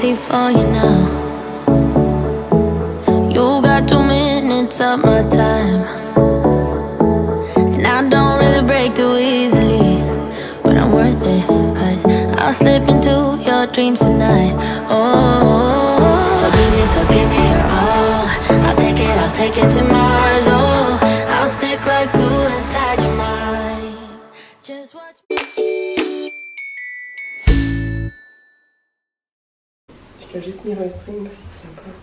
easy for you now. You got 2 minutes of my time, and I don't really break too easily, but I'm worth it, 'cause I'll slip into your dreams tonight. Oh, so give me your all. I'll take it to Mars. Oh, I'll stick like glue inside your mind. Just watch me. Je peux juste tenir le string s'il tient pas.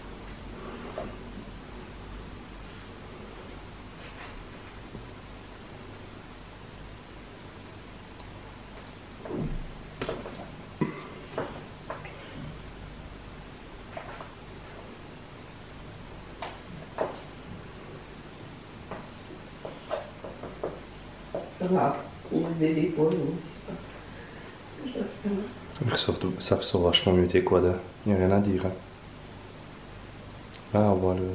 Il levait l'épaule, mais c'est pas ce que je dois faire. Ça ressort vachement mieux tes quads, il n'y a rien à dire. Hein. Là on voit le...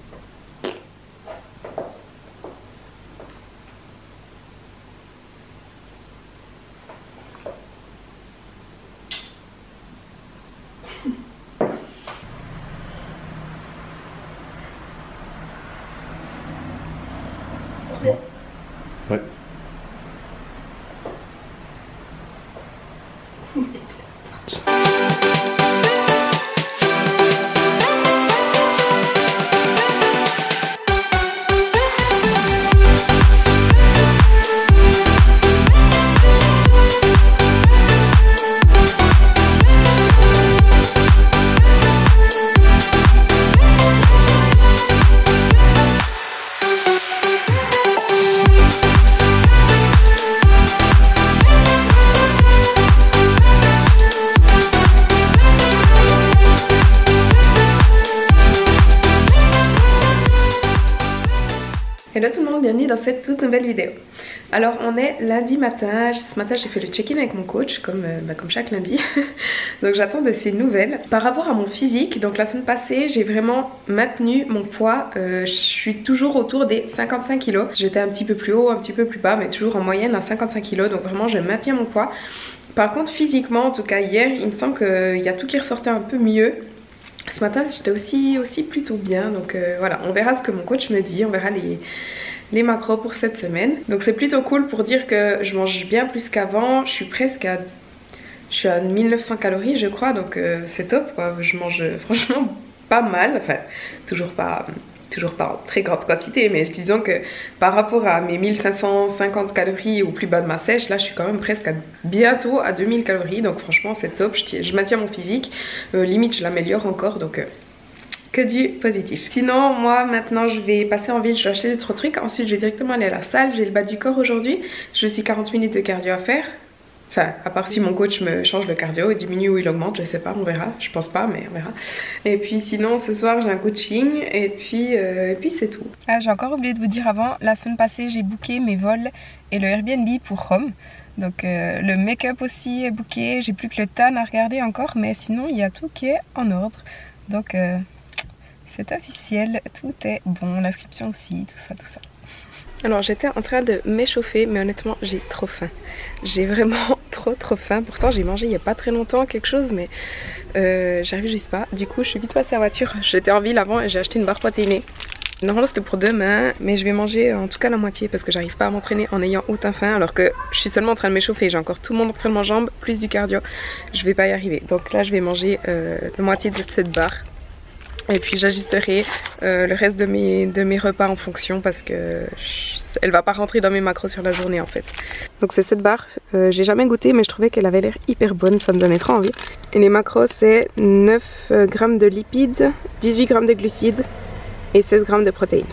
Ouais. Hello tout le monde, bienvenue dans cette toute nouvelle vidéo. Alors on est lundi matin, ce matin j'ai fait le check-in avec mon coach comme chaque lundi. Donc j'attends de ses nouvelles. Par rapport à mon physique, donc la semaine passée j'ai vraiment maintenu mon poids, je suis toujours autour des 55 kg. J'étais un petit peu plus haut, un petit peu plus bas, mais toujours en moyenne à 55 kg, donc vraiment je maintiens mon poids. Par contre physiquement, en tout cas hier, il me semble qu'il y a tout qui ressortait un peu mieux. Ce matin j'étais aussi plutôt bien, donc voilà, on verra ce que mon coach me dit, on verra les macros pour cette semaine. Donc c'est plutôt cool pour dire que je mange bien plus qu'avant, je suis à 1900 calories je crois, donc c'est top quoi, je mange franchement pas mal, enfin toujours pas en très grande quantité, mais disons que par rapport à mes 1550 calories au plus bas de ma sèche, là je suis quand même presque bientôt à 2000 calories, donc franchement c'est top, je maintiens mon physique, limite je l'améliore encore, donc que du positif. Sinon moi maintenant je vais passer en ville, je vais acheter des trucs, ensuite je vais directement aller à la salle, j'ai le bas du corps aujourd'hui, j'ai aussi 40 minutes de cardio à faire. Enfin, à part si mon coach me change le cardio, il diminue ou il augmente, je sais pas, on verra. Je pense pas, mais on verra. Et puis sinon, ce soir, j'ai un coaching et puis c'est tout. Ah, j'ai encore oublié de vous dire avant, la semaine passée, j'ai booké mes vols et le Airbnb pour Rome. Donc le make-up aussi est booké, j'ai plus que le tan à regarder encore, mais sinon, il y a tout qui est en ordre. Donc c'est officiel, tout est bon, l'inscription aussi, tout ça, tout ça. Alors j'étais en train de m'échauffer, mais honnêtement j'ai trop faim. J'ai vraiment trop faim. Pourtant j'ai mangé il n'y a pas très longtemps quelque chose, mais j'arrive juste pas. Du coup je suis vite passée en voiture. J'étais en ville avant et j'ai acheté une barre protéinée. Normalement c'était pour demain, mais je vais manger en tout cas la moitié parce que j'arrive pas à m'entraîner en ayant autant faim, alors que je suis seulement en train de m'échauffer. J'ai encore tout mon entraînement jambes plus du cardio. Je vais pas y arriver. Donc là je vais manger la moitié de cette barre. Et puis j'ajusterai le reste de mes repas en fonction, parce que elle va pas rentrer dans mes macros sur la journée en fait. Donc c'est cette barre, j'ai jamais goûté mais je trouvais qu'elle avait l'air hyper bonne, ça me donnait trop envie. Et les macros c'est 9 g de lipides, 18 g de glucides et 16 g de protéines.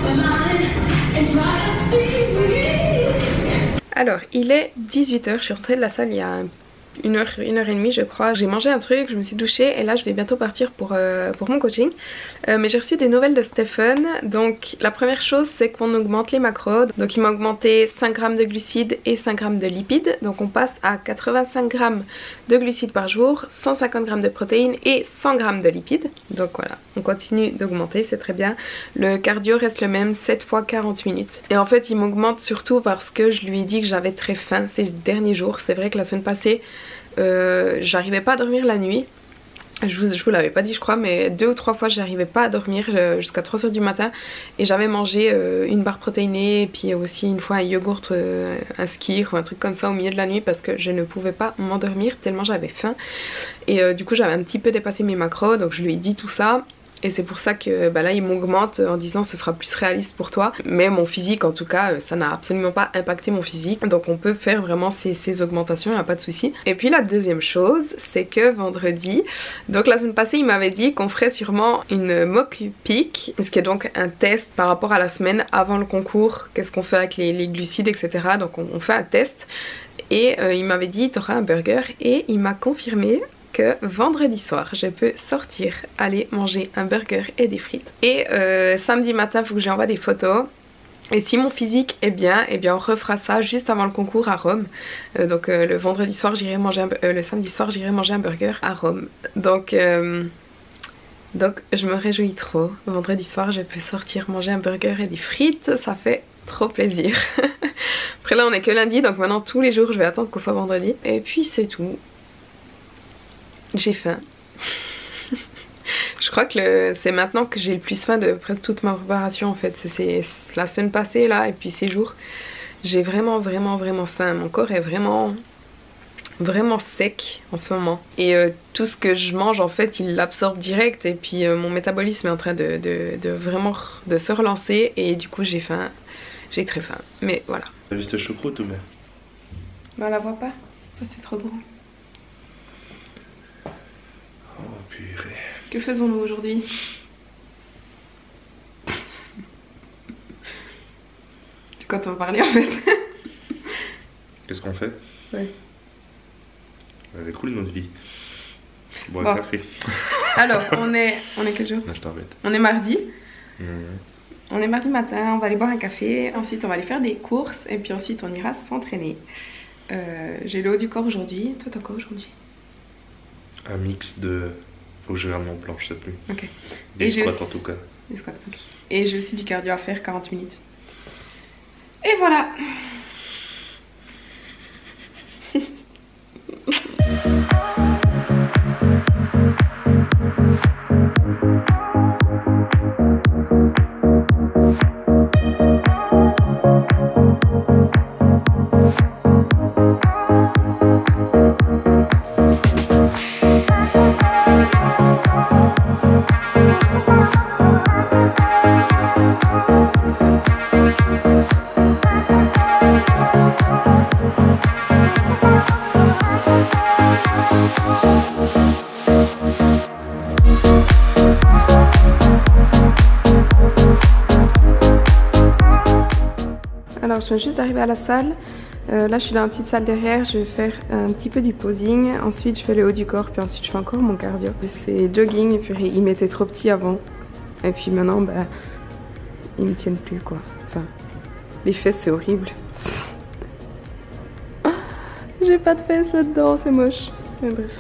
Alors, il est 18 h, je suis rentrée de la salle il y a une heure et demie je crois. J'ai mangé un truc, je me suis douchée et là je vais bientôt partir pour mon coaching. Mais j'ai reçu des nouvelles de Stephen. Donc la première chose c'est qu'on augmente les macros. Donc il m'a augmenté 5 grammes de glucides et 5 grammes de lipides. Donc on passe à 85 grammes de glucides par jour, 150 grammes de protéines et 100 grammes de lipides. Donc voilà, on continue d'augmenter, c'est très bien. Le cardio reste le même, 7 fois 40 minutes. Et en fait il m'augmente surtout parce que je lui ai dit que j'avais très faim ces derniers jours. C'est vrai que la semaine passée j'arrivais pas à dormir la nuit. Je vous l'avais pas dit je crois, mais 2 ou 3 fois j'arrivais pas à dormir jusqu'à 3 h du matin. Et j'avais mangé une barre protéinée et puis aussi une fois un yogourt, un skyr ou un truc comme ça au milieu de la nuit parce que je ne pouvais pas m'endormir tellement j'avais faim. Et du coup j'avais un petit peu dépassé mes macros, donc je lui ai dit tout ça. Et c'est pour ça que là il m'augmente en disant ce sera plus réaliste pour toi. Mais mon physique en tout cas ça n'a absolument pas impacté mon physique. Donc on peut faire vraiment ces augmentations, il n'y a pas de souci. Et puis la deuxième chose c'est que vendredi, donc la semaine passée il m'avait dit qu'on ferait sûrement une mock peak. Ce qui est donc un test par rapport à la semaine avant le concours. Qu'est-ce qu'on fait avec les glucides etc. Donc on fait un test. Et il m'avait dit t'auras un burger et il m'a confirmé que vendredi soir je peux sortir aller manger un burger et des frites. Et samedi matin il faut que j'envoie des photos. Et si mon physique est bien, eh bien on refera ça juste avant le concours à Rome. Donc le vendredi soir j'irai manger le samedi soir j'irai manger un burger à Rome. Donc je me réjouis trop. Vendredi soir je peux sortir manger un burger et des frites, ça fait trop plaisir. Après là on est que lundi, donc maintenant tous les jours je vais attendre qu'on soit vendredi. Et puis c'est tout. J'ai faim. Je crois que c'est maintenant que j'ai le plus faim de presque toute ma préparation en fait. C'est la semaine passée là et puis ces jours. J'ai vraiment faim. Mon corps est vraiment sec en ce moment. Et tout ce que je mange en fait il l'absorbe direct. Et puis mon métabolisme est en train de vraiment se relancer. Et du coup j'ai faim. J'ai très faim. Mais voilà. T'as vu cette choucroute ou bien? Bah on la voit pas. C'est trop gros. Oh purée. Que faisons-nous aujourd'hui? De quoi t'en parlais en fait? Qu'est-ce qu'on fait? Ouais. Elle est cool notre vie. Bon, bon. Un café. Alors, on est quel jour? Non, je t'embête. On est mardi. Mmh. On est mardi matin, on va aller boire un café. Ensuite, on va aller faire des courses. Et puis ensuite, on ira s'entraîner. J'ai le haut du corps aujourd'hui. Toi, t'as quoi aujourd'hui? Un mix de... Faut que je regarde mon plan, je sais plus. Ok. Des squats en tout cas. Des squats, ok. Et j'ai aussi du cardio à faire, 40 minutes. Et voilà. Alors je viens juste d'arriver à la salle. Là je suis dans une petite salle derrière, je vais faire un petit peu du posing. Ensuite je fais le haut du corps, puis ensuite je fais encore mon cardio. C'est jogging, et puis il m'était trop petit avant. Et puis maintenant bah ils me tiennent plus quoi. Enfin les fesses c'est horrible. J'ai pas de fesses là-dedans, c'est moche. Mais bref.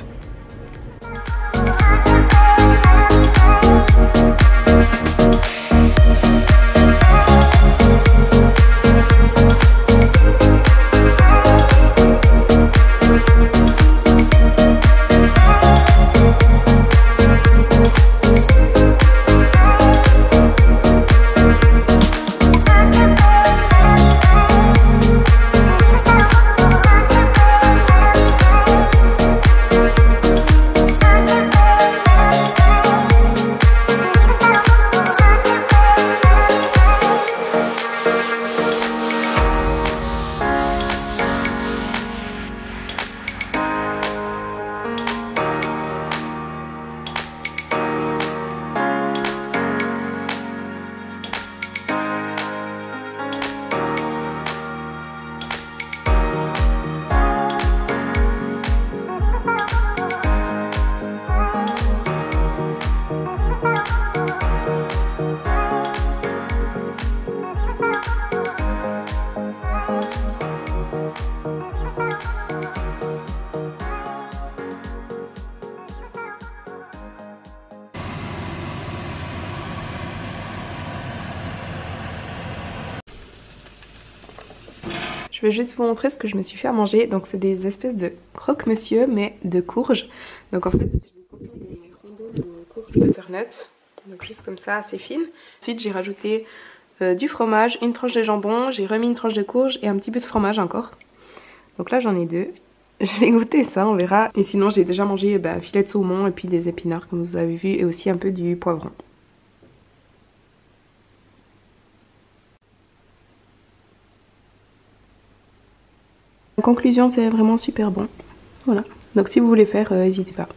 Je vais juste vous montrer ce que je me suis fait à manger. Donc c'est des espèces de croque-monsieur mais de courge. Donc en fait j'ai coupé des rondelles de courge butternut. Donc juste comme ça, assez fine. Ensuite j'ai rajouté du fromage, une tranche de jambon, j'ai remis une tranche de courge et un petit peu de fromage encore. Donc là j'en ai 2. Je vais goûter ça, on verra. Et sinon j'ai déjà mangé un filet de saumon et puis des épinards comme vous avez vu et aussi un peu du poivron. En conclusion, c'est vraiment super bon. Voilà. Donc si vous voulez faire, n'hésitez pas.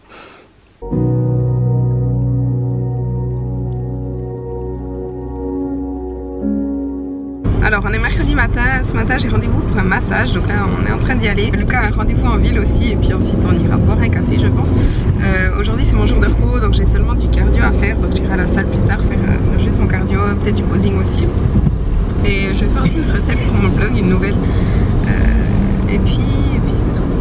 Alors on est mercredi matin, ce matin j'ai rendez-vous pour un massage, donc là on est en train d'y aller. Lucas a un rendez-vous en ville aussi et puis ensuite on ira boire un café je pense. Aujourd'hui c'est mon jour de repos donc j'ai seulement du cardio à faire, donc j'irai à la salle plus tard faire juste mon cardio, peut-être du posing aussi. Et je vais faire aussi une recette pour mon blog, une nouvelle. Et puis c'est tout.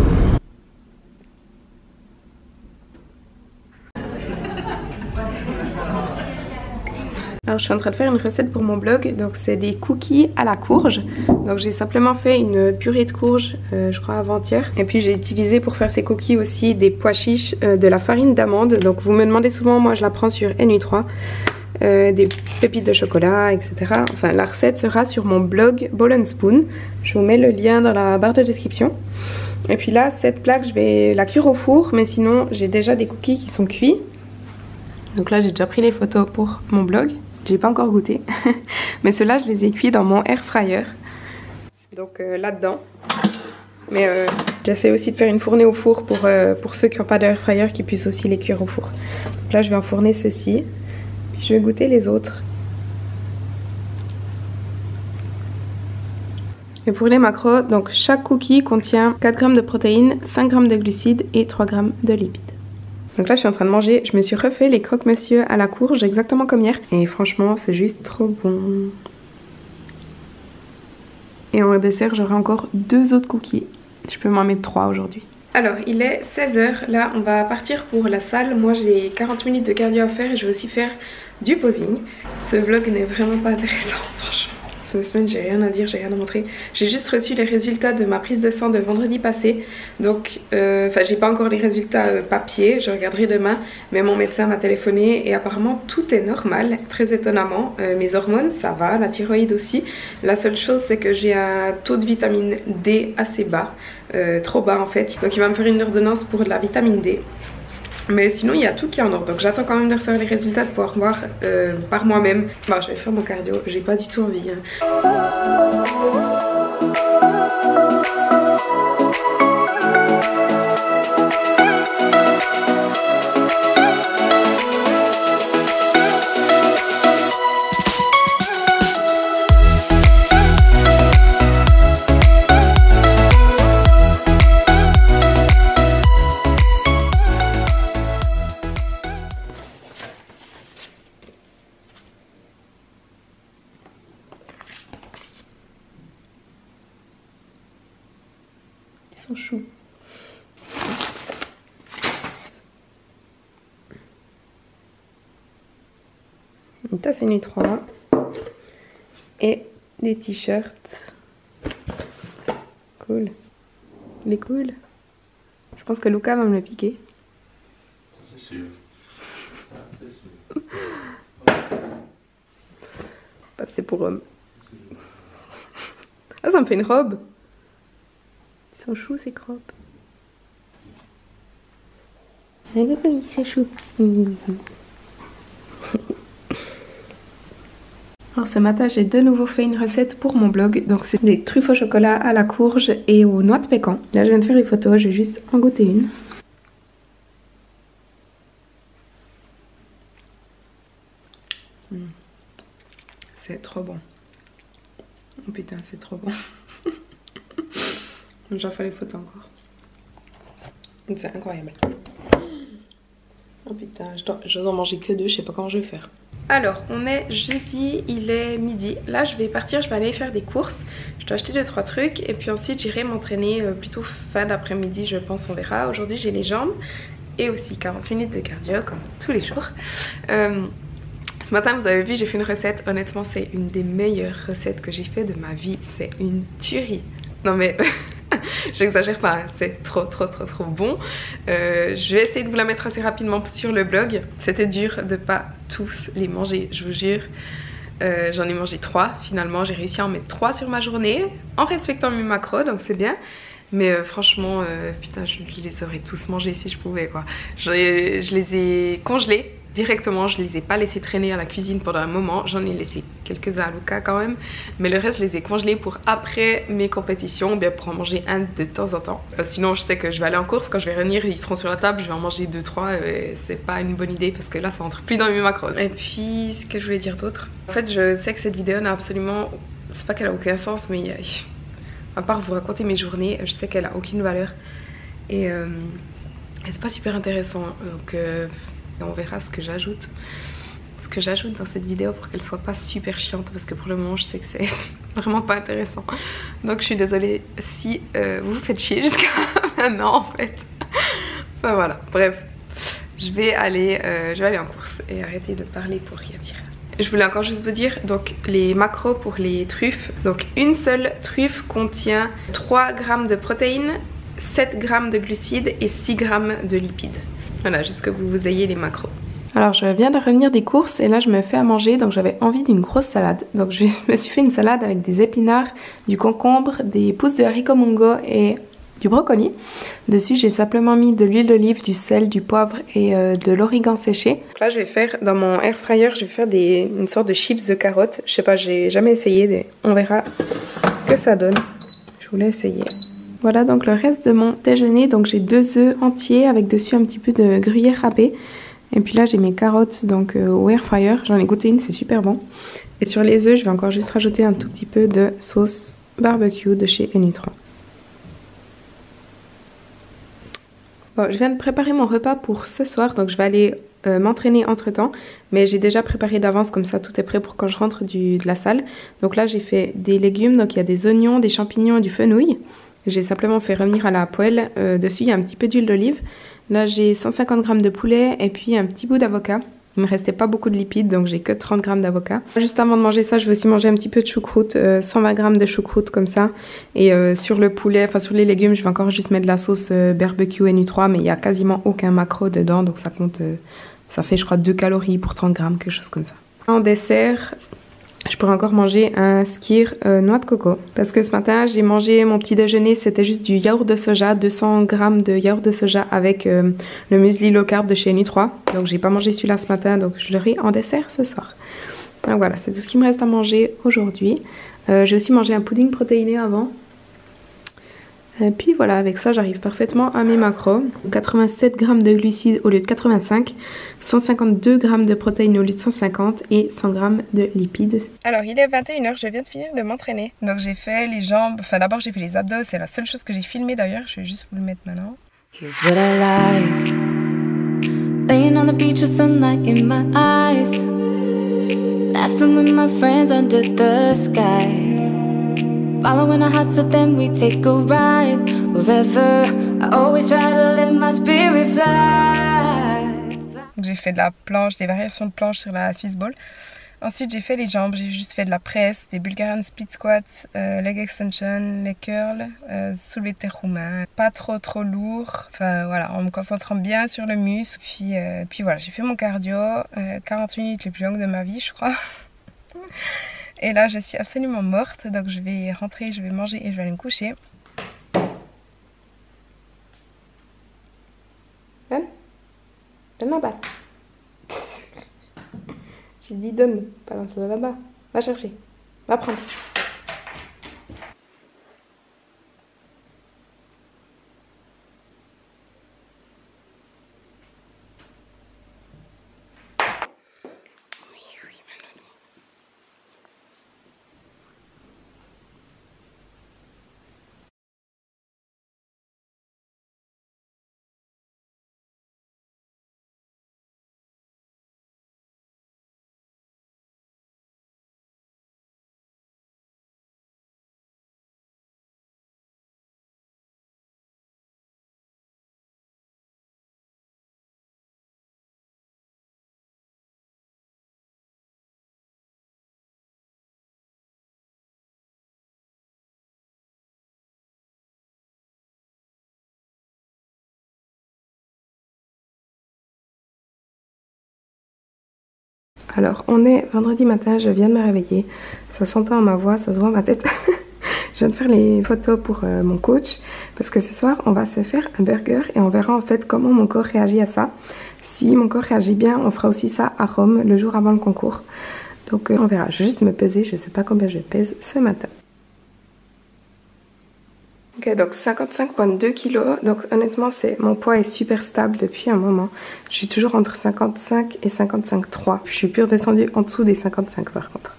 Alors je suis en train de faire une recette pour mon blog, donc c'est des cookies à la courge. Donc j'ai simplement fait une purée de courge, je crois avant-hier. Et puis j'ai utilisé pour faire ces cookies aussi des pois chiches, de la farine d'amande. Donc vous me demandez souvent, moi je la prends sur NU3. Des pépites de chocolat, etc. Enfin la recette sera sur mon blog Bowl & Spoon. Je vous mets le lien dans la barre de description. Et puis là cette plaque je vais la cuire au four, mais sinon j'ai déjà des cookies qui sont cuits. Donc là j'ai déjà pris les photos pour mon blog. J'ai pas encore goûté. Mais ceux-là je les ai cuits dans mon air fryer. Donc là-dedans. Mais j'essaie aussi de faire une fournée au four pour ceux qui n'ont pas d'air fryer qui puissent aussi les cuire au four. Donc là je vais enfourner ceux-ci. Puis je vais goûter les autres. Et pour les macros, donc chaque cookie contient 4 g de protéines, 5 g de glucides et 3 g de lipides. Donc là je suis en train de manger, je me suis refait les croque-monsieur à la courge exactement comme hier. Et franchement c'est juste trop bon. Et en dessert j'aurai encore 2 autres cookies. Je peux m'en mettre 3 aujourd'hui. Alors il est 16 h, là on va partir pour la salle. Moi j'ai 40 minutes de cardio à faire et je vais aussi faire du posing. Ce vlog n'est vraiment pas intéressant franchement. Cette semaine j'ai rien à dire, j'ai rien à montrer. J'ai juste reçu les résultats de ma prise de sang de vendredi passé. Donc j'ai pas encore les résultats papier, je regarderai demain. Mais mon médecin m'a téléphoné et apparemment tout est normal, très étonnamment. Mes hormones ça va, la thyroïde aussi. La seule chose c'est que j'ai un taux de vitamine D assez bas, trop bas en fait. Donc il va me faire une ordonnance pour de la vitamine D. Mais sinon il y a tout qui est en ordre, donc j'attends quand même de recevoir les résultats, de pouvoir voir par moi-même. Bon, je vais faire mon cardio, j'ai pas du tout envie. Ils sont choux. Une tasse NU3 et des t-shirts. Cool. Il est cool. Je pense que Lucas va me le piquer. C'est sûr. C'est pour homme. Ah, ça me fait une robe. Ils sont choux ces crop. Oui, c'est chou. Alors ce matin j'ai de nouveau fait une recette pour mon blog. Donc c'est des truffes au chocolat à la courge et aux noix de pécan. Là je viens de faire les photos, je vais juste en goûter une. C'est trop bon. Oh putain c'est trop bon. J'en fais les photos encore. C'est incroyable. Oh putain, je dois en manger que 2, je sais pas comment je vais faire. Alors, on est jeudi, il est midi. Là, je vais partir, je vais aller faire des courses. Je dois acheter 2-3 trucs et puis ensuite j'irai m'entraîner plutôt fin d'après-midi, je pense, on verra. Aujourd'hui, j'ai les jambes et aussi 40 minutes de cardio, comme tous les jours. Ce matin, vous avez vu, j'ai fait une recette. Honnêtement, c'est une des meilleures recettes que j'ai fait de ma vie. C'est une tuerie. Non mais j'exagère pas, hein. C'est trop bon. Je vais essayer de vous la mettre assez rapidement sur le blog. C'était dur de pas tous les manger, je vous jure. J'en ai mangé 3 finalement, j'ai réussi à en mettre 3 sur ma journée en respectant mes macros, donc c'est bien. Mais franchement, putain, je les aurais tous mangés si je pouvais quoi. Je les ai congelés directement, je les ai pas laissés traîner à la cuisine pendant un moment. J'en ai laissé quelques-uns à Luca quand même, mais le reste je les ai congelés pour après mes compétitions, bien pour en manger un de temps en temps. Sinon je sais que je vais aller en course, quand je vais revenir ils seront sur la table, je vais en manger 2-3 et c'est pas une bonne idée parce que là ça entre plus dans mes macros. Et puis ce que je voulais dire d'autre, en fait je sais que cette vidéo n'a absolument, c'est pas qu'elle a aucun sens, mais à part vous raconter mes journées, je sais qu'elle a aucune valeur et c'est pas super intéressant, donc on verra ce que j'ajoute dans cette vidéo pour qu'elle soit pas super chiante, parce que pour le moment je sais que c'est vraiment pas intéressant, donc je suis désolée si vous vous faites chier jusqu'à maintenant en fait. Enfin voilà, bref, je vais aller en course et arrêter de parler pour rien dire. Je voulais encore juste vous dire, donc les macros pour les truffes. Donc une seule truffe contient 3 g de protéines, 7 g de glucides et 6 g de lipides. Voilà, juste que vous ayez les macros. Alors je viens de revenir des courses et là je me fais à manger, donc j'avais envie d'une grosse salade. Donc je me suis fait une salade avec des épinards, du concombre, des pousses de haricots mongo et du brocoli. Dessus j'ai simplement mis de l'huile d'olive, du sel, du poivre et de l'origan séché. Donc là je vais faire, dans mon air fryer, je vais faire une sorte de chips de carottes. Je sais pas, j'ai jamais essayé, on verra ce que ça donne. Je voulais essayer. Voilà donc le reste de mon déjeuner, donc j'ai 2 œufs entiers avec dessus un petit peu de gruyère râpée. Et puis là j'ai mes carottes donc au air fryer, j'en ai goûté une, c'est super bon. Et sur les œufs je vais encore juste rajouter un tout petit peu de sauce barbecue de chez NU3. Bon, je viens de préparer mon repas pour ce soir, donc je vais aller m'entraîner entre temps, mais j'ai déjà préparé d'avance, comme ça tout est prêt pour quand je rentre de la salle. Donc là j'ai fait des légumes, donc il y a des oignons, des champignons et du fenouil. J'ai simplement fait revenir à la poêle, dessus il y a un petit peu d'huile d'olive. Là j'ai 150 g de poulet et puis un petit bout d'avocat. Il me restait pas beaucoup de lipides, donc j'ai que 30 g d'avocat. Juste avant de manger ça, je vais aussi manger un petit peu de choucroute, 120 g de choucroute comme ça. Et sur le poulet, enfin sur les légumes, je vais encore juste mettre de la sauce barbecue NU3, mais il n'y a quasiment aucun macro dedans, donc ça compte, ça fait je crois 2 calories pour 30 g, quelque chose comme ça. En dessert, je pourrais encore manger un skyr noix de coco. Parce que ce matin, j'ai mangé mon petit déjeuner, c'était juste du yaourt de soja, 200 g de yaourt de soja avec le muesli low carb de chez NU3. Donc j'ai pas mangé celui-là ce matin, donc je l'aurai en dessert ce soir. Donc voilà, c'est tout ce qui me reste à manger aujourd'hui. J'ai aussi mangé un pudding protéiné avant. Et puis voilà, avec ça j'arrive parfaitement à mes macros. 87 g de glucides au lieu de 85, 152 g de protéines au lieu de 150 et 100 g de lipides. Alors il est 21 h, je viens de finir de m'entraîner. Donc j'ai fait les jambes, enfin d'abord j'ai fait les abdos, c'est la seule chose que j'ai filmé d'ailleurs, je vais juste vous le mettre maintenant. Here's what I like. Laying on the beach with sunlight in my eyes, laughing with my friends under the sky, following our hearts so then we take a ride. Wherever, I always try to let my spirit fly. J'ai fait de la planche, des variations de planche sur la Swiss ball. Ensuite j'ai fait les jambes, j'ai juste fait de la presse, des Bulgarian split squats, leg extension, les curls, soulevé de terre roumain. Pas trop lourd, enfin voilà, en me concentrant bien sur le muscle. Puis voilà, j'ai fait mon cardio, 40 minutes les plus longues de ma vie je crois. Et là je suis absolument morte, donc je vais rentrer, je vais manger et je vais aller me coucher. Donne ma balle. J'ai dit donne, balance-la là-bas. Va chercher, va prendre. Alors on est vendredi matin, je viens de me réveiller, ça s'entend à ma voix, ça se voit à ma tête. Je viens de faire les photos pour mon coach parce que ce soir on va se faire un burger et on verra en fait comment mon corps réagit à ça. Si mon corps réagit bien, on fera aussi ça à Rome le jour avant le concours. Donc on verra, je vais juste me peser, je sais pas combien je pèse ce matin. Ok, donc 55,2 kg, donc honnêtement mon poids est super stable depuis un moment. Je suis toujours entre 55 et 55,3. Je suis plus redescendue en dessous des 55 par contre.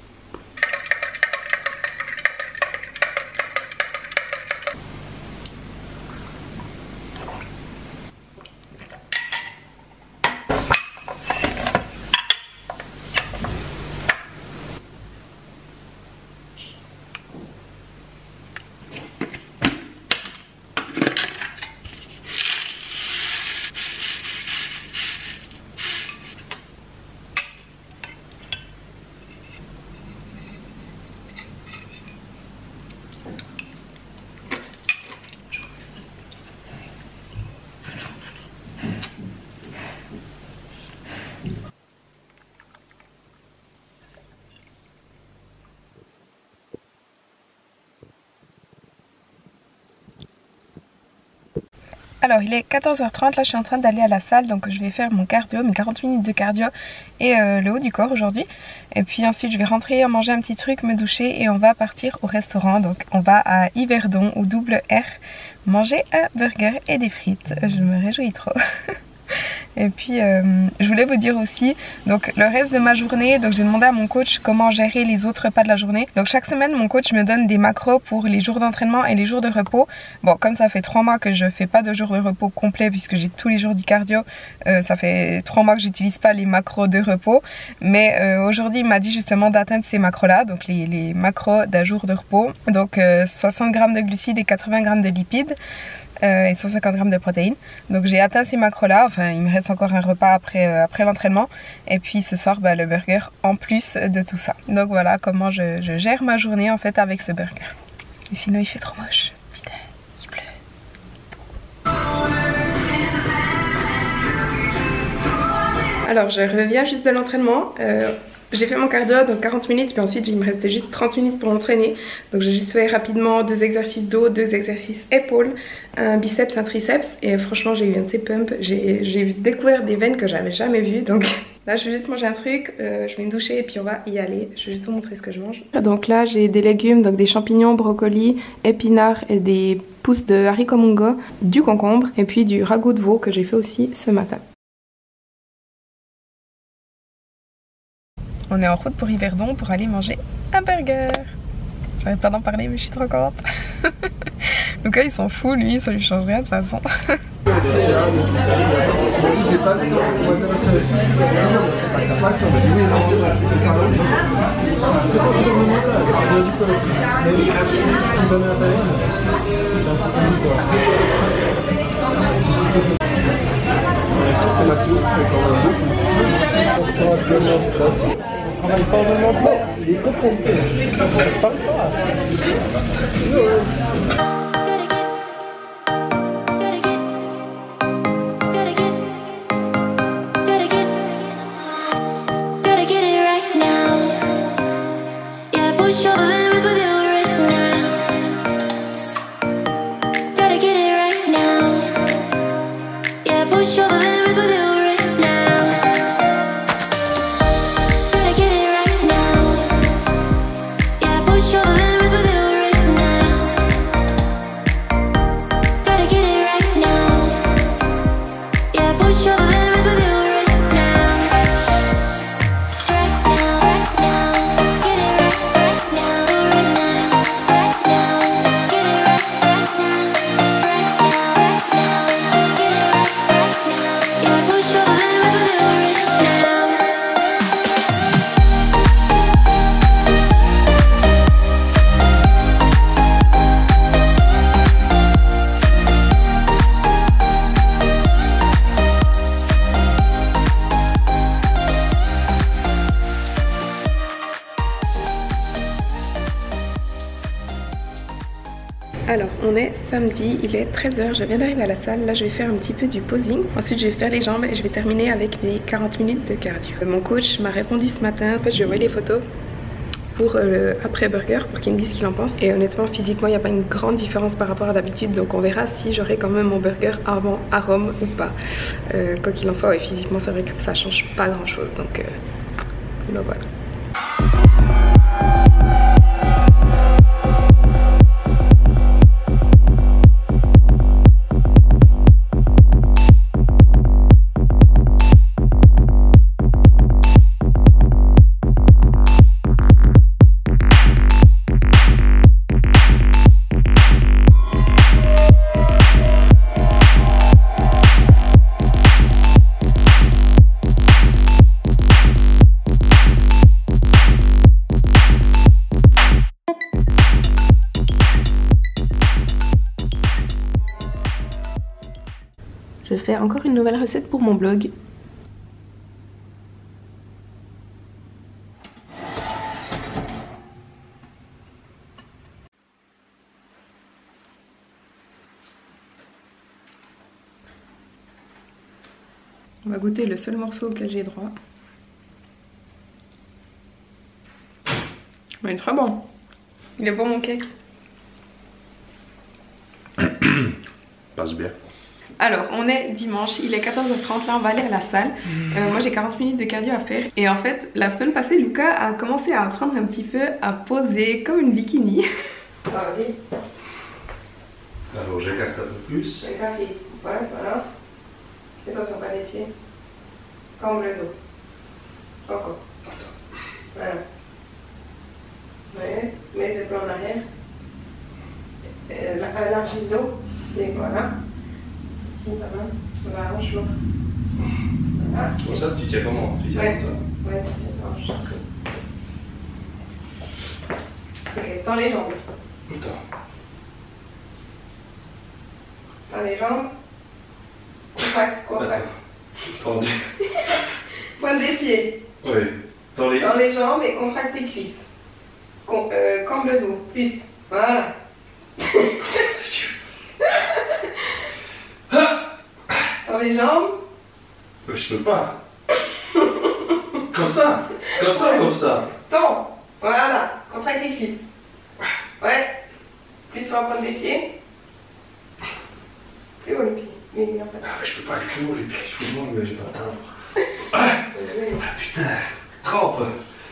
Alors il est 14h30, là je suis en train d'aller à la salle, donc je vais faire mon cardio, mes 40 minutes de cardio et le haut du corps aujourd'hui. Et puis ensuite je vais rentrer, manger un petit truc, me doucher et on va partir au restaurant. Donc on va à Yverdon, au double R, manger un burger et des frites. Je me réjouis trop. Et puis je voulais vous dire aussi, donc le reste de ma journée, donc j'ai demandé à mon coach comment gérer les autres repas de la journée. Donc chaque semaine mon coach me donne des macros pour les jours d'entraînement et les jours de repos. Bon, comme ça fait 3 mois que je fais pas de jours de repos complet puisque j'ai tous les jours du cardio, ça fait 3 mois que j'utilise pas les macros de repos. Mais aujourd'hui il m'a dit justement d'atteindre ces macros là, donc les macros d'un jour de repos. Donc 60 g de glucides et 80 g de lipides. Et 150 g de protéines. Donc j'ai atteint ces macros là, enfin il me reste encore un repas après l'entraînement. Et puis ce soir le burger en plus de tout ça. Donc voilà comment je gère ma journée en fait avec ce burger. Et sinon il fait trop moche, putain, il pleut. Alors je reviens juste de l'entraînement. J'ai fait mon cardio, donc 40 minutes, puis ensuite il me restait juste 30 minutes pour m'entraîner. Donc j'ai juste fait rapidement 2 exercices dos, 2 exercices épaules, un biceps, un triceps. Et franchement j'ai eu un de ces pumps, j'ai découvert des veines que j'avais jamais vues. Donc là je vais juste manger un truc, je vais me doucher et puis on va y aller. Je vais juste vous montrer ce que je mange. Donc là j'ai des légumes, donc des champignons, brocolis, épinards et des pousses de haricots mungo, du concombre et puis du ragoût de veau que j'ai fait aussi ce matin. On est en route pour Yverdon pour aller manger un burger. J'arrête pas d'en parler mais je suis trop contente. Donc là il s'en fout, lui, ça lui change rien de toute façon. On travaille pas vraiment pas, les comprennent pas. Alors on est samedi, il est 13 h, je viens d'arriver à la salle. Là je vais faire un petit peu du posing. Ensuite je vais faire les jambes et je vais terminer avec mes 40 minutes de cardio. Mon coach m'a répondu ce matin, en fait je lui ai envoyé les photos pour le après burger pour qu'il me dise ce qu'il en pense. Et honnêtement physiquement il n'y a pas une grande différence par rapport à d'habitude, donc on verra si j'aurai quand même mon burger avant à Rome ou pas. Quoi qu'il en soit, ouais, physiquement c'est vrai que ça change pas grand chose, donc voilà. Je fais encore une nouvelle recette pour mon blog. On va goûter le seul morceau auquel j'ai droit. Il est très bon. Il est bon mon cake. Passe bien. Alors, on est dimanche, il est 14 h 30, là on va aller à la salle. Moi j'ai 40 minutes de cardio à faire. Et en fait, la semaine passée, Lucas a commencé à apprendre un petit peu à poser comme une bikini. Vas-y. Alors j'écarte un peu plus. J'écarte, voilà, voilà. Attention, pas les pieds. Cambre le dos. Encore. Voilà. Ouais, mets les épaules en arrière. Élargis le dos. Et voilà. Ici, ta main. On va arranger l'autre. Voilà. Pour ça, tu tiens comment? Tu tiens Ouais, comme ça? ouais, tu tiens pas, je sais. Ok, tends les jambes. Attends. Tends les jambes. Contract, contract. Tendu. Pointe des pieds. Oui. Tends les jambes et contracte tes cuisses. Cambre le dos. Plus. Voilà. Tends les jambes. Je peux pas. Comme ça. Comme ça, comme ça. Tends. Voilà. Contracte les cuisses. Ouais. Plus sur la pointe des pieds. Plus haut les pieds. Mais il n'y a pas de... Ah, mais je peux pas aller plus haut les pieds. Je vous demande, mais j'ai pas le temps. Ah, putain. Trempe.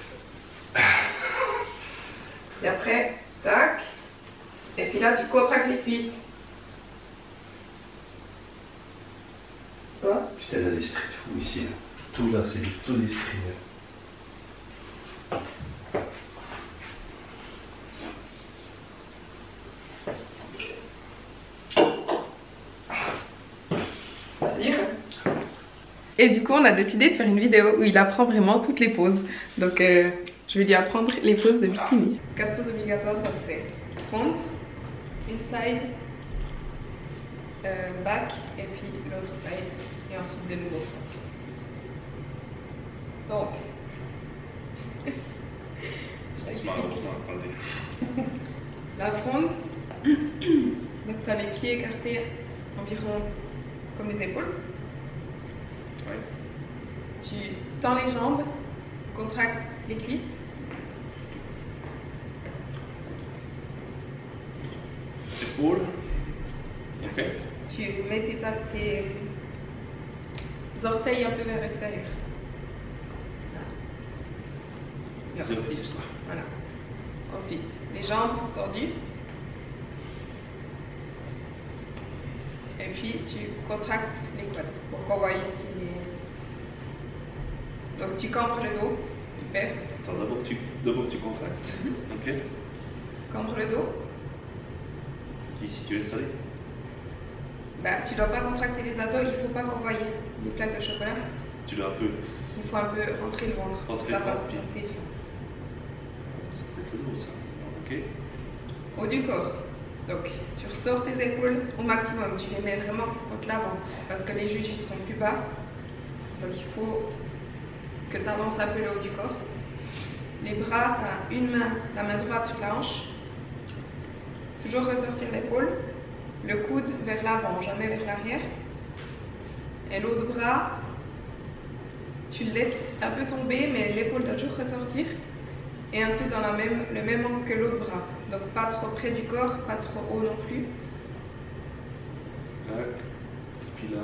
Et après, tac. Et puis là, tu contractes les cuisses. Tu vois? Putain, il y a des street fous ici. Là. Tout là, c'est tout des streamers. Et du coup on a décidé de faire une vidéo où il apprend vraiment toutes les poses. Donc je vais lui apprendre les poses de bikini. 4 poses obligatoires, donc c'est front, inside, back et puis l'autre side. Et ensuite de nouveau front. Donc la front, donc tu as les pieds écartés environ comme les épaules. Ouais. Tu tends les jambes, contractes les cuisses. Épaules. Ok. Tu mets tes orteils un peu vers l'extérieur. C'est le pisse quoi. Voilà. Ensuite, les jambes tendues. Et puis tu contractes les quads pour qu'on voit ici les... Donc tu cambres le dos, hyper. Attends, d'abord tu contractes. Ok. Cambre le dos. Ici tu laisses aller. Bah, tu dois pas contracter les abdos, il faut pas qu'on voie les plaques de chocolat. Tu dois un peu. Il faut un peu rentrer le ventre pour que ça fasse assez bien. Ça peut être lourd ça. Ok. Haut du corps. Donc tu ressors tes épaules au maximum, tu les mets vraiment contre l'avant parce que les juges seront plus bas. Donc il faut que tu avances un peu le haut du corps. Les bras, tu as une main, la main droite sur la hanche. Toujours ressortir l'épaule, le coude vers l'avant, jamais vers l'arrière. Et l'autre bras, tu le laisses un peu tomber, mais l'épaule doit toujours ressortir. Et un peu dans le même angle que l'autre bras. Donc pas trop près du corps, pas trop haut non plus. Tac. Puis là.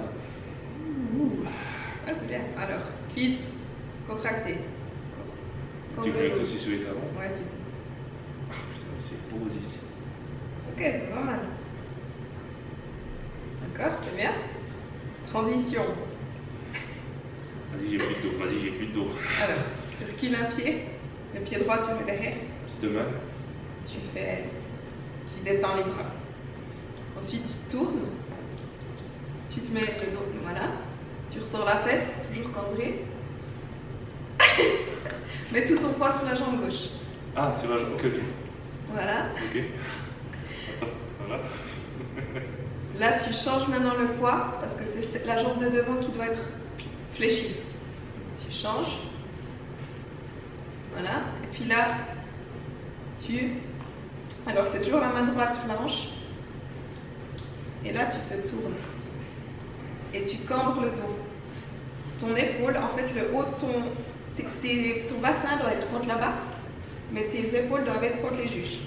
Ah, c'est bien. Alors, cuisse contractée. Tu glutes aussi sur les talons. Ouais, tu... Ah, putain, c'est beau ici. Ok, c'est pas mal. D'accord, très bien. Transition. Vas-y, j'ai plus de dos. Vas-y, j'ai plus de dos. Alors, tu recules un pied. Le pied droit, tu le mets derrière. Cette main. Tu détends les bras. Ensuite, tu tournes. Tu te mets le dos, voilà. Tu ressors la fesse, toujours cambrée. Mets tout ton poids sur la jambe gauche. Ah, c'est vrai, ok, ok. Voilà. Ok. Attends, voilà. Là, tu changes maintenant le poids parce que c'est la jambe de devant qui doit être fléchie. Tu changes. Voilà. Et puis là, alors, c'est toujours la main droite sur la hanche. Et là, tu te tournes. Et tu cambres le dos. Ton épaule, en fait, le haut de ton bassin doit être contre là-bas, mais tes épaules doivent être contre les juges.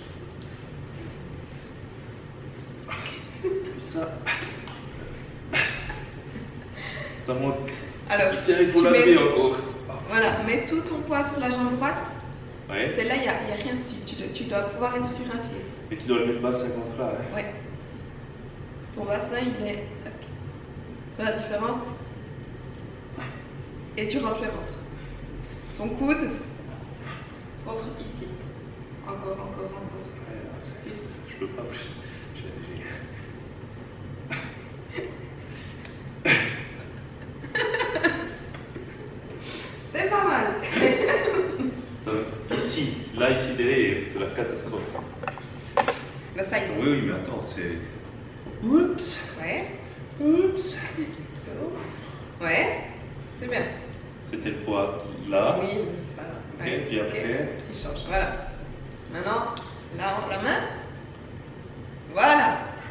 Ça monte. Alors, Ici, il faut la lever encore. Voilà, mets tout ton poids sur la jambe droite. Ouais. Celle-là, il n'y a rien dessus. Tu dois pouvoir être sur un pied. Et tu dois le mettre bassin contre là. Hein. Ouais. Ton bassin, il est... Tu vois la différence? Et tu rentres le ventre. Ton coude contre ici. Encore. Ouais, Plus. je peux pas plus. C'est pas mal. Ici derrière, c'est la catastrophe. Le side. Oui, mais attends, c'est. Oups. Ouais. Oups. Ouais. C'est bien. C'était le poids là. Oui, mais c'est pas grave. Ok, puis après. Tu changes. Voilà. Maintenant, là, la main. Voilà.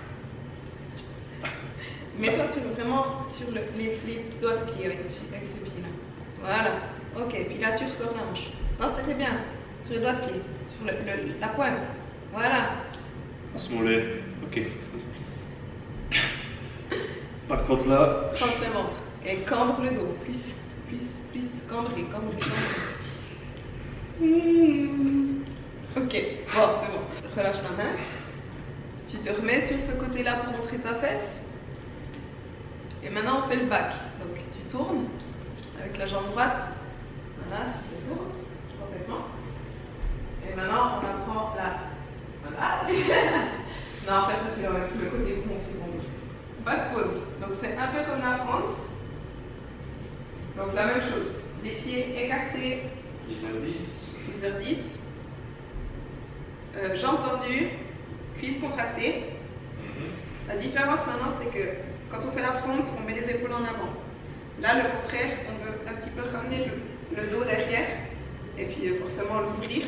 Mets-toi vraiment sur les doigts de pied avec ce pied-là. Voilà. Ok, puis là, tu ressors la hanche. Non, c'était bien. Sur les doigts de pied. Sur la pointe. Voilà. À ce moment-là, ok. Par contre là. Contre le ventre. Et cambre le dos. Plus. Cambrer. Ok, bon, c'est bon. Relâche la main. Tu te remets sur ce côté-là pour montrer ta fesse. Et maintenant, on fait le back. Donc, tu tournes avec la jambe droite. Voilà, tu te tournes complètement. Et maintenant, on apprend la... Voilà. Non, en fait, tu vas mettre sur le côté où on fait ton dos. Back pose. Donc, c'est un peu comme la fente. Donc, la même chose. Les pieds écartés. Plusieurs 10. Plusieurs 10. Jambes tendues. Cuisses contractées. La différence maintenant, c'est que quand on fait la fronte, on met les épaules en avant. Là, le contraire, on veut un petit peu ramener le dos derrière et puis forcément l'ouvrir.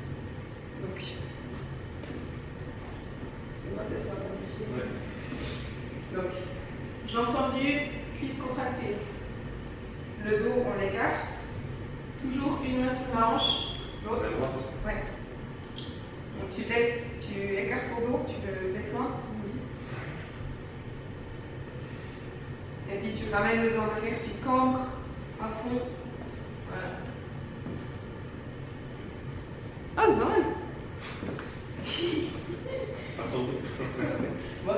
Donc, jambes tendues, cuisses contractées. Le dos, on l'écarte. Toujours une main sur la hanche, l'autre. Ouais. Donc tu écartes ton dos, tu le déploies. Et puis tu ramènes le dos en arrière, tu cambres à fond. Voilà. Ah, c'est pas mal. Ça ressemble. Bon,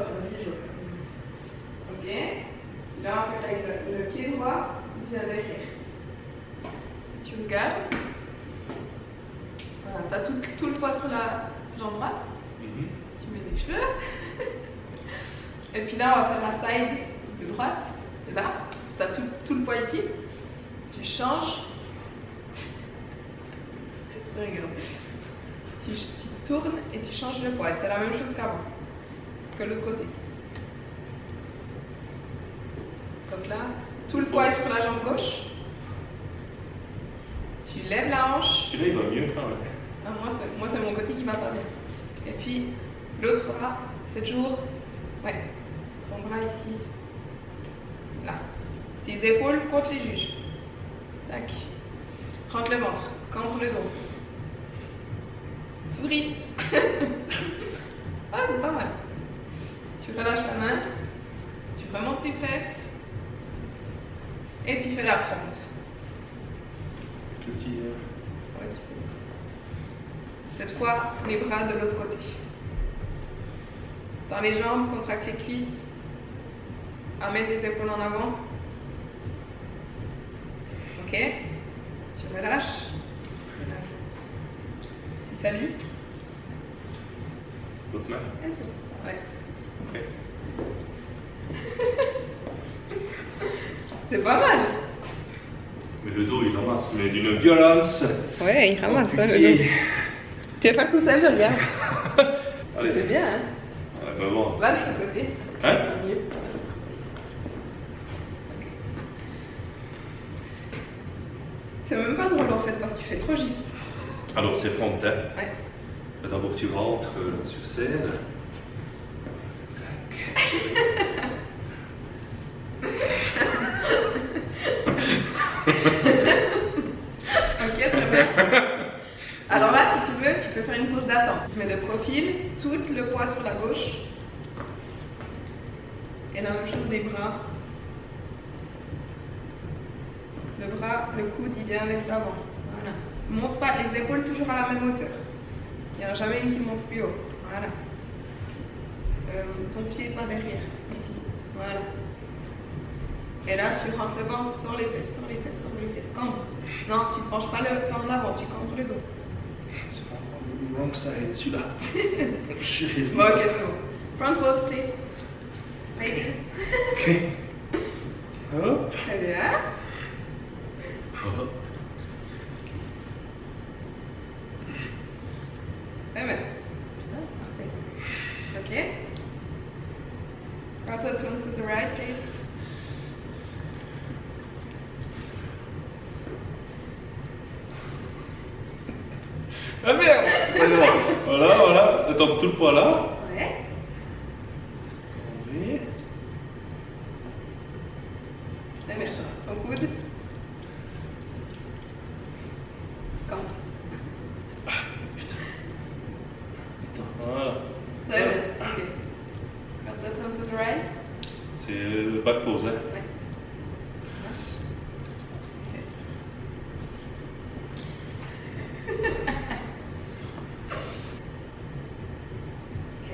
ok. Là, en fait, avec le pied droit, tu viens derrière. Tu regardes. Voilà, tu as tout le poids sur la jambe droite. Tu mets les cheveux. Et puis là, on va faire la side de droite. Et là, tu as tout le poids ici. Tu changes. Je rigole. Tu tournes et tu changes le poids. C'est la même chose qu'avant. Que l'autre côté. Donc là, tout le poids est sur la jambe gauche. Tu lèves la hanche. Celui-là, il va mieux quand même. Ah, moi, c'est mon côté qui va pas bien. Et puis, L'autre bras, c'est toujours... Ouais, ton bras ici. Là. Tes épaules contre les juges. Tac. Rentre le ventre, contre le dos. Souris. Ah, c'est pas mal. Tu relâches la main, tu remontes tes fesses et tu fais la fronte. Petit. Ouais, tu peux. Cette fois, les bras de l'autre côté. Dans les jambes, contracte les cuisses. Amène les épaules en avant. Ok. Tu relâches. Tu salues. L'autre main. Ouais. Ok. C'est pas mal. Mais le dos il ramasse, mais d'une violence. Ouais, il ramasse Oh, ça, pitié. le dos. Tu vas faire tout seul, je regarde. Allez. C'est bien, hein. Ouais, bah bon. Va de ce côté. Hein? Mieux. C'est même pas drôle en fait parce que tu fais trop juste. Alors c'est front, hein? Ouais. D'abord tu rentres sur scène. Ok, très bien. Alors là, si tu veux, tu peux faire une pause d'attente. Tu mets de profil, tout le poids sur la gauche. Et la même chose des bras. Le bras, le coude, il vient vers l'avant. Voilà. Monte pas les épaules toujours à la même hauteur. Il n'y en a jamais une qui monte plus haut. Voilà. Ton pied pas derrière, ici. Voilà. Et là, tu rentres le ventre sur les fesses, sur les fesses, sur les fesses. Cambre. Non, tu ne penches pas le pas en avant, tu cambres le dos. C'est pas wrong side, celui-là. Chérie. Bon, ok, c'est bon. Front pose, please. Ladies. Ok. Hop. Très bien. Hop. Très bien. Parfait. Ok. Rotate to the right, please. Ah merde! C'est bon. Voilà, voilà. Attends, tout le poids là. Ouais. Oui. Très bien. Ton coude. Cambre. Putain. Attends, voilà. Très bien. Ok. Rotate to the right. C'est back pose, hein. Ouais. Marche. Yes. Ok.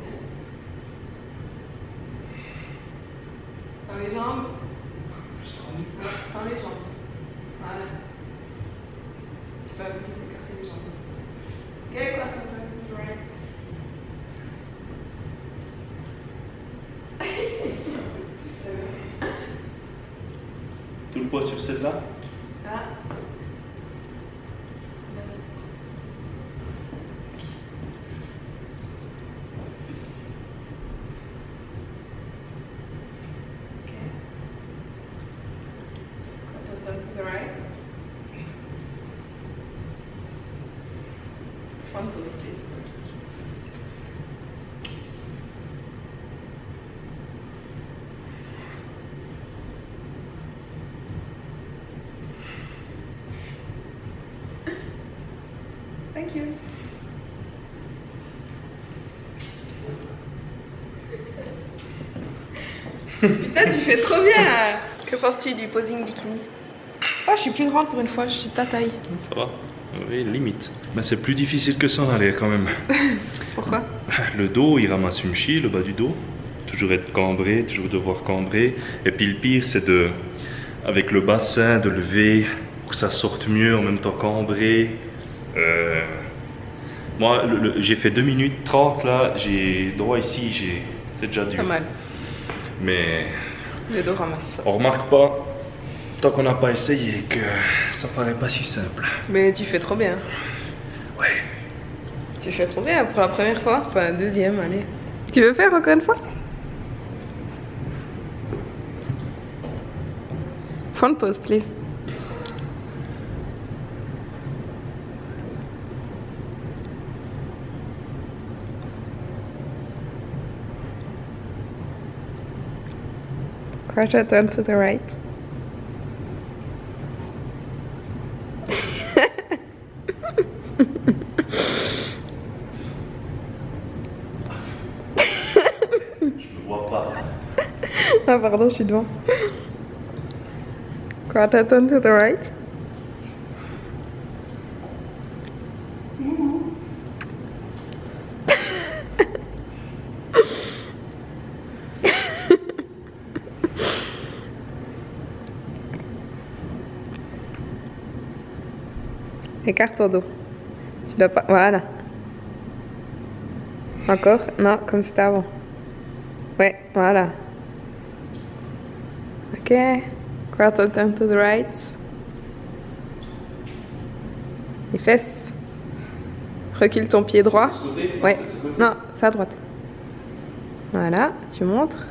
Dans les jambes. Je te rends. Dans les jambes. Voilà. Tu peux un peu plus écarter les jambes aussi. Ok, quoi, to the right. Tout le poids sur celle-là. Ah. To the right. Front pose, please. Thank you. Putain, tu fais trop bien. Que penses-tu du posing bikini? Oh, je suis plus grande pour une fois, je suis ta taille. Ça va. Oui, limite. Mais c'est plus difficile que ça en arrière quand même. Pourquoi? Le dos, il ramasse une chie, le bas du dos. Toujours être cambré, toujours devoir cambrer. Et puis le pire, c'est de, avec le bassin, de lever, pour que ça sorte mieux, en même temps cambré. Moi, j'ai fait 2 minutes 30 là, j'ai droit ici, c'est déjà dur. Pas mal. Mais Le dos ramasse. on remarque pas, tant qu'on n'a pas essayé, que ça paraît pas si simple. Mais tu fais trop bien. Ouais. Tu fais trop bien pour la première fois. Enfin, deuxième, allez. Tu veux faire encore une fois? Front pose, please. Quarter turn to the right. Ah pardon, je suis devant. Quarter turn to the right. Écarte ton dos. Tu dois pas... Voilà. Encore? Non, comme c'était avant. Ouais, voilà. Ok. Quarter turn to the right. Les fesses. Recule ton pied droit. Ouais. Non, c'est à droite. Voilà, tu montres.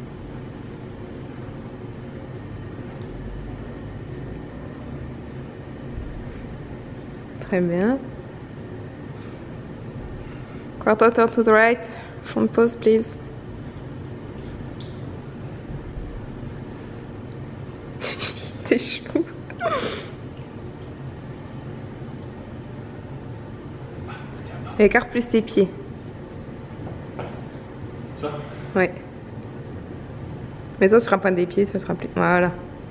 Très bien. Quarter turn to the right. Front pose, please. T'es chou. Écarte plus tes pieds. Ça? Ouais. Mais ça sur un point des pieds, ça sera plus. Voilà.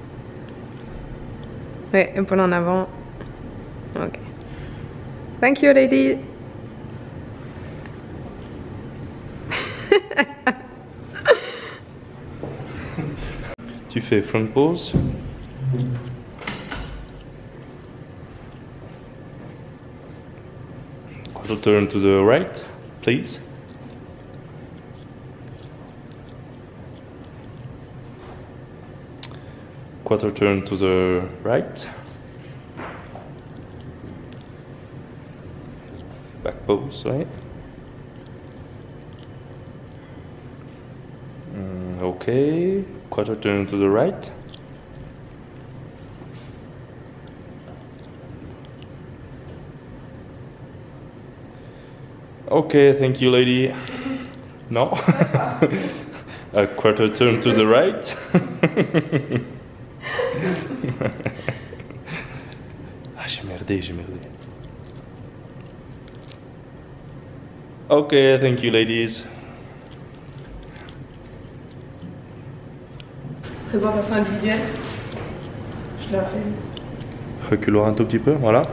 Ouais, épaule en avant. Ok. Thank you, lady. Tu fais front pose. Quarter turn to the right, please. Quarter turn to the right. Back pose, right? Okay. Quarter turn to the right. Okay, thank you, lady. No? A quarter turn to the right. Ah, j'ai merdé. Okay, thank you, ladies. Présentation individuelle. Je la fais. Reculons un tout petit peu, voilà.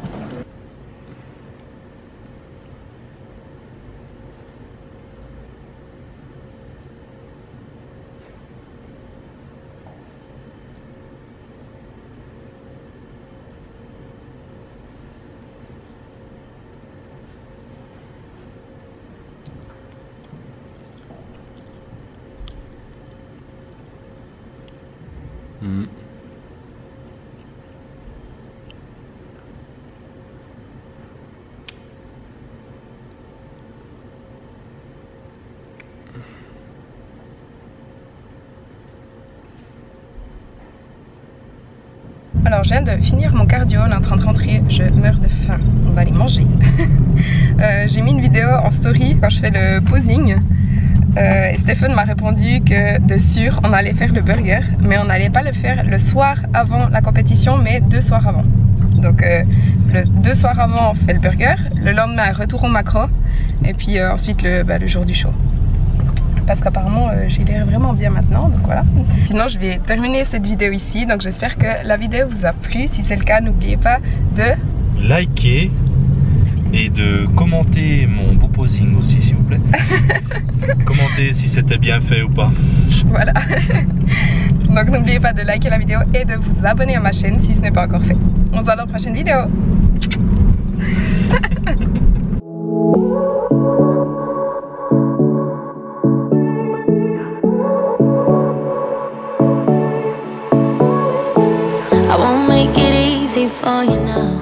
Alors je viens de finir mon cardio, on est en train de rentrer, je meurs de faim, on va aller manger. J'ai mis une vidéo en story quand je fais le posing et Stéphane m'a répondu que de sûr on allait faire le burger, mais on n'allait pas le faire le soir avant la compétition, mais 2 soirs avant. Donc 2 soirs avant on fait le burger, le lendemain retour au macro et puis ensuite le jour du show. Parce qu'apparemment j'ai l'air vraiment bien maintenant, donc voilà. Sinon je vais terminer cette vidéo ici, donc j'espère que la vidéo vous a plu. Si c'est le cas, n'oubliez pas de liker et de commenter mon beau posing aussi, s'il vous plaît. Commentez si c'était bien fait ou pas. Voilà. Donc n'oubliez pas de liker la vidéo et de vous abonner à ma chaîne si ce n'est pas encore fait. On se voit dans la prochaine vidéo. I won't make it easy for you now.